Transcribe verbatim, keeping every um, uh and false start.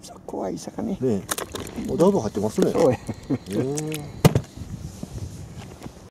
怖い魚ね。 ねえ、だいぶ入ってますね。 そうや。 ええ。